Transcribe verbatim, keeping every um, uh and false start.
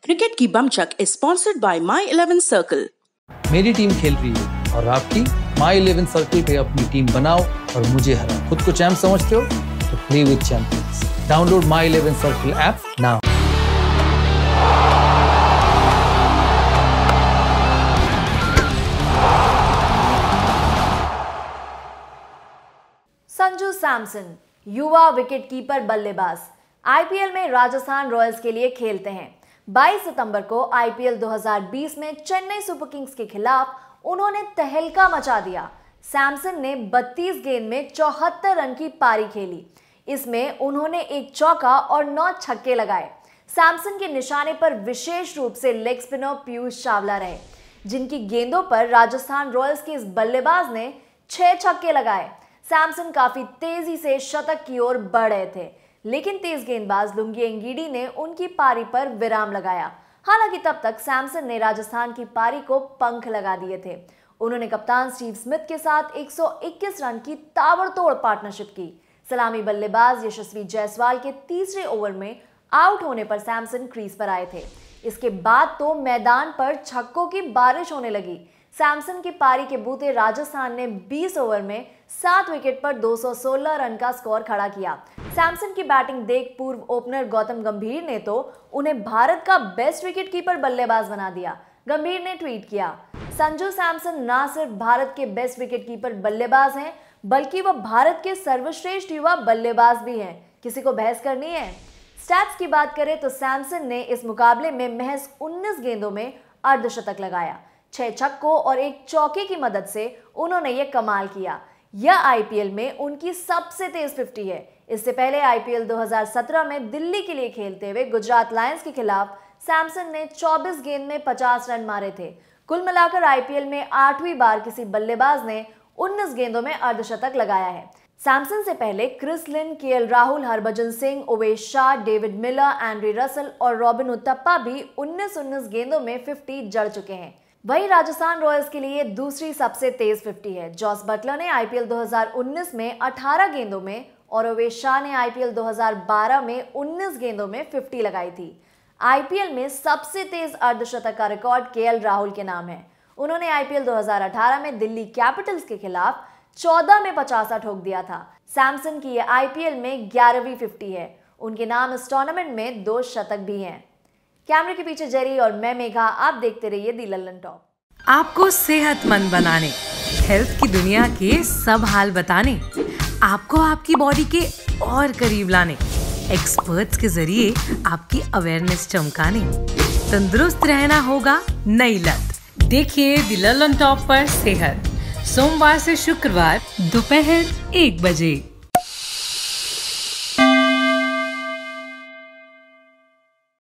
Cricket की बमचक is sponsored by My eleven Circle। मेरी टीम खेल रही है और आपकी माई इलेवन सर्कल पे अपनी टीम बनाओ और मुझे हराओ। खुद को चैंप समझते हो तो play with champions. Download my eleven circle app now. Sanju Samson युवा विकेटकीपर बल्लेबाज आईपीएल में राजस्थान रॉयल्स के लिए खेलते हैं। बाईस सितंबर को आईपीएल दो हज़ार बीस में चेन्नई सुपर किंग्स के खिलाफ उन्होंने तहलका मचा दिया। सैमसन ने बत्तीस गेंद में चौहत्तर रन की पारी खेली। इसमें उन्होंने एक चौका और नौ छक्के लगाए। सैमसन के निशाने पर विशेष रूप से लेग स्पिनर पीयूष चावला रहे, जिनकी गेंदों पर राजस्थान रॉयल्स के इस बल्लेबाज ने छह छक्के लगाए। सैमसन काफी तेजी से शतक की ओर बढ़ रहे थे, लेकिन तेज गेंदबाज लुंगी एंगीडी ने उनकी पारी पर विराम लगाया। हालांकि तब तक सैमसन ने राजस्थान की पारी को पंख लगा दिए थे। उन्होंने कप्तान स्टीव स्मिथ के साथ एक सौ इक्कीस रन की ताबड़तोड़ पार्टनरशिप की। सलामी बल्लेबाज यशस्वी जायसवाल के तीसरे ओवर में आउट होने पर सैमसन क्रीज पर आए थे। इसके बाद तो मैदान पर छक्कों की बारिश होने लगी। सैमसन की पारी के बूते राजस्थान ने बीस ओवर में सात विकेट पर दो सौ सोलह रन का स्कोर खड़ा किया। सैमसन की बैटिंग देख पूर्व ओपनर गौतम गंभीर ने तो उन्हें भारत का बेस्ट विकेटकीपर बल्लेबाज बना दिया। गंभीर ने ट्वीट किया, संजू सैमसन न सिर्फ भारत के बेस्ट विकेटकीपर बल्लेबाज हैं, बल्कि वह भारत के सर्वश्रेष्ठ युवा बल्लेबाज भी हैं। किसी को बहस करनी है? स्टैट्स की बात करें तो सैमसन ने इस मुकाबले में महज उन्नीस गेंदों में अर्धशतक लगाया। छह छक्कों और एक चौके की मदद से उन्होंने ये कमाल किया। यह आईपीएल में उनकी सबसे तेज फिफ्टी है। इससे पहले आईपीएल दो हज़ार सत्रह में दिल्ली के लिए खेलते हुए गुजरात लायंस के खिलाफ सैमसन ने चौबीस गेंद में पचास रन मारे थे। कुल मिलाकर आईपीएल में आठवीं बार किसी बल्लेबाज ने उन्नीस गेंदों में अर्धशतक लगाया है। सैमसन से पहले Chris Lynn, KL Rahul, Harbhajan Singh, Owais Shah, David Miller, Andre Russell और रॉबिन उथप्पा भी उन्नीस उन्नीस गेंदों में फिफ्टी जड़ चुके हैं। वहीं राजस्थान रॉयल्स के लिए दूसरी सबसे तेज फिफ्टी है। जॉस बटलर ने आईपीएल दो हज़ार उन्नीस में अठारह गेंदों में और ओवेश शाह ने आईपीएल दो हज़ार बारह में उन्नीस गेंदों में फिफ्टी लगाई थी। आईपीएल में सबसे तेज अर्धशतक का रिकॉर्ड केएल राहुल के नाम है। उन्होंने आईपीएल दो हज़ार अठारह में दिल्ली कैपिटल्स के खिलाफ चौदह में पचासा ठोक दिया था। सैमसन की यह आईपीएल में ग्यारहवीं फिफ्टी है। उनके नाम इस टूर्नामेंट में दो शतक भी हैं। कैमरे के पीछे जेरी और मैं मेघा, आप देखते रहिए दी लल्लन टॉप। आपको सेहतमंद बनाने, हेल्थ की दुनिया के सब हाल बताने, आपको आपकी बॉडी के और करीब लाने, एक्सपर्ट्स के जरिए आपकी अवेयरनेस चमकाने, तंदुरुस्त रहना होगा नई लत। देखिए दी लल्लन टॉप पर सेहत, सोमवार से शुक्रवार दोपहर एक बजे।